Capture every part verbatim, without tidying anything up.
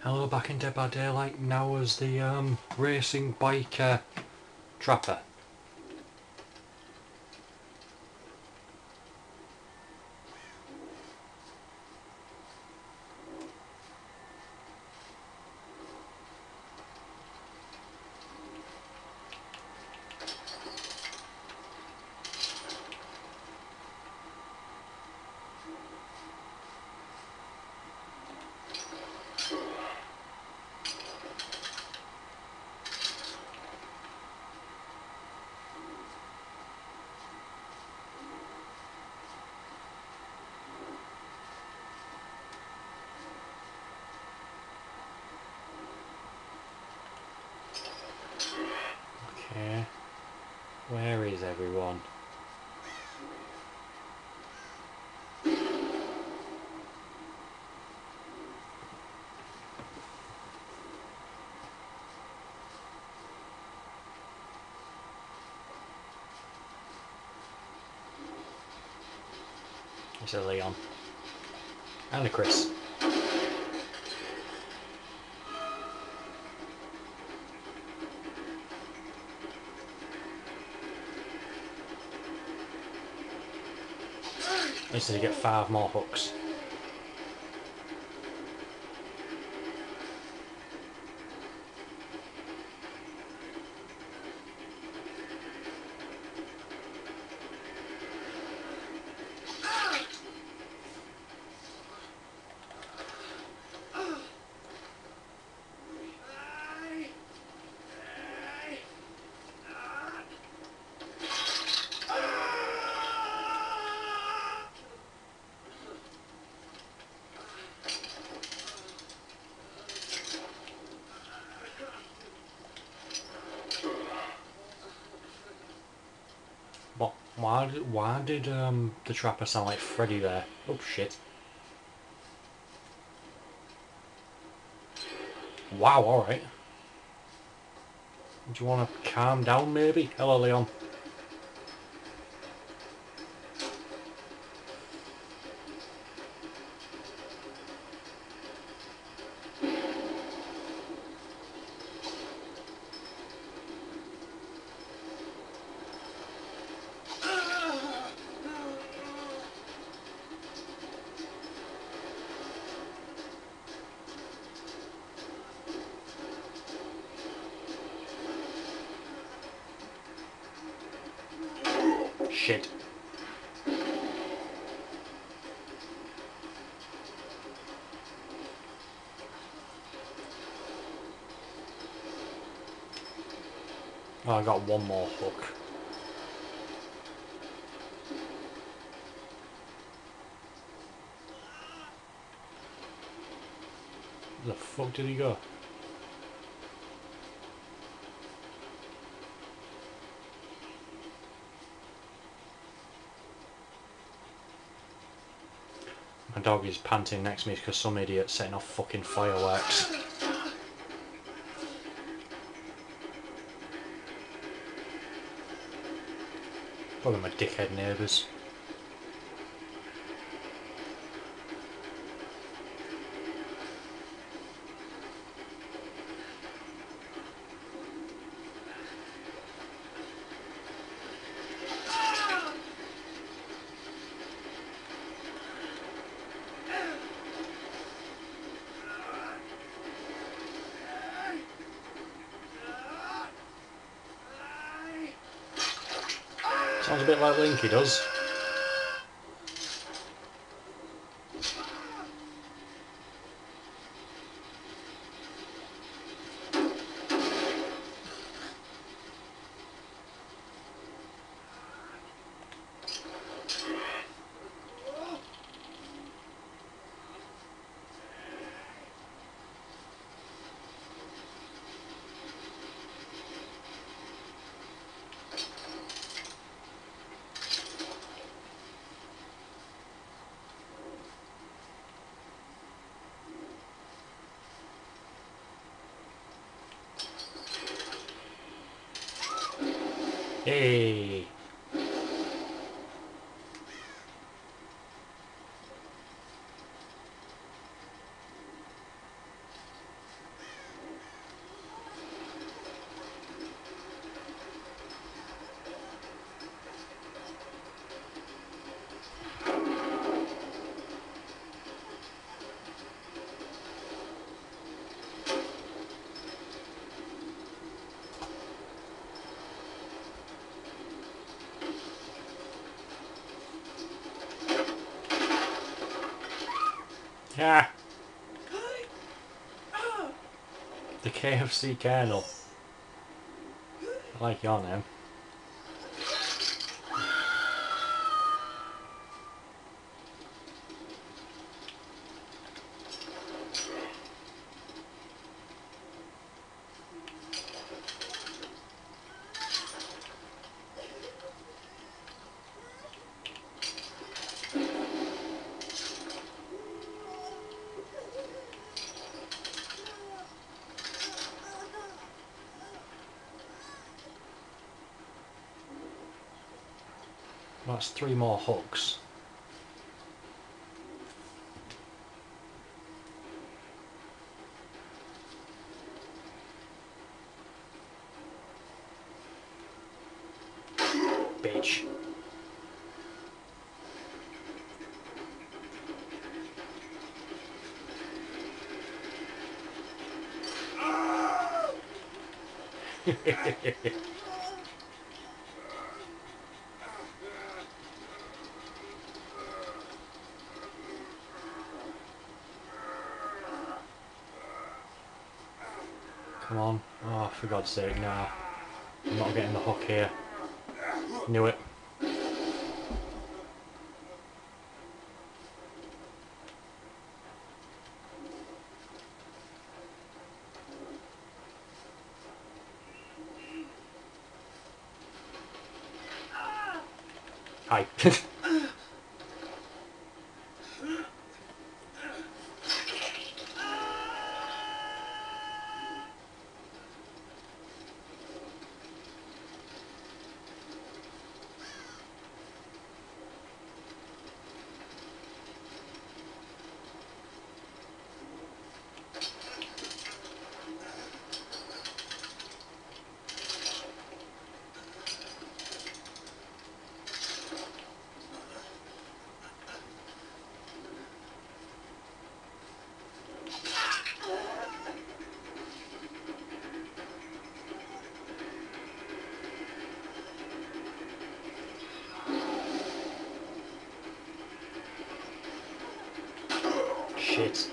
Hello, back in Dead by Daylight now as the um, racing biker trapper. Okay, where is everyone? It's a Leon. And a Chris. Needs to get five more hooks. What? Why did, why did um, the trapper sound like Freddy there? Oh shit. Wow, alright. Do you want to calm down maybe? Hello, Leon. Shit. Oh, I got one more hook. Where the fuck did he go? My dog is panting next to me because some idiot's setting off fucking fireworks. Probably my dickhead neighbours. Sounds a bit like Linky does. Hey! Ah! The K F C Colonel. I like your name. That's three more hooks. Bitch. Come on. Oh, for God's sake, no. I'm not getting the hook here. Knew it. Hi. Shit.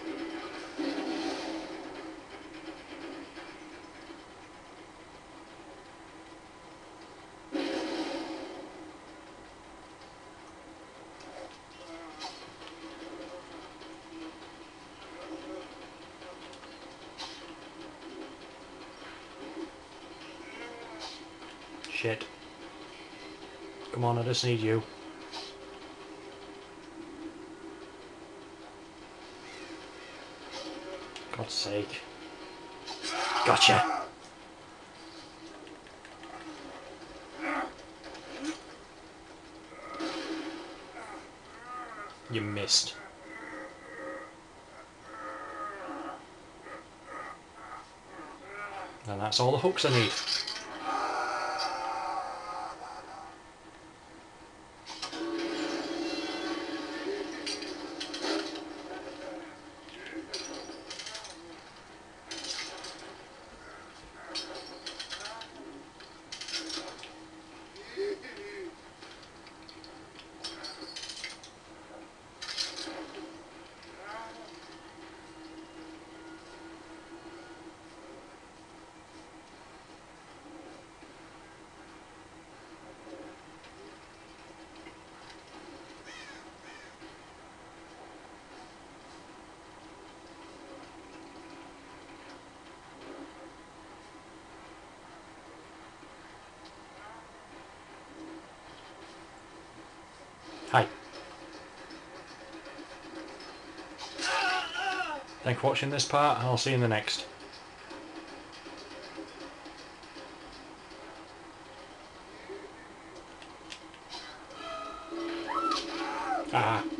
Shit. Come on, I just need you. God's sake. Gotcha! You missed. And that's all the hooks I need. Hi. Thanks for watching this part, and I'll see you in the next. Ah.